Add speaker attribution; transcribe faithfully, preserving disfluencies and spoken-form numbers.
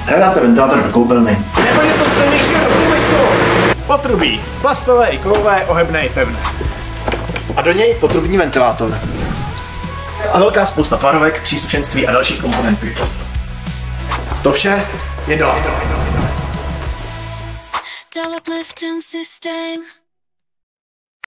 Speaker 1: Hledáte ventilátor do koupelny.
Speaker 2: Nebo něco silnějšího do průmyslu. Potrubí. Plastové i kovové, ohebné i pevné.
Speaker 1: A do něj potrubní ventilátor. A velká spousta tvarovek, příslušenství a dalších komponentů. To vše je dole.
Speaker 3: Uplifting system.